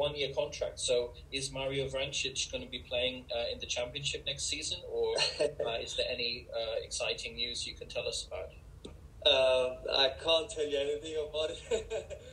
one-year contract. So is Mario Vrancic going to be playing in the Championship next season, or is there any exciting news you can tell us about? I can't tell you anything about it.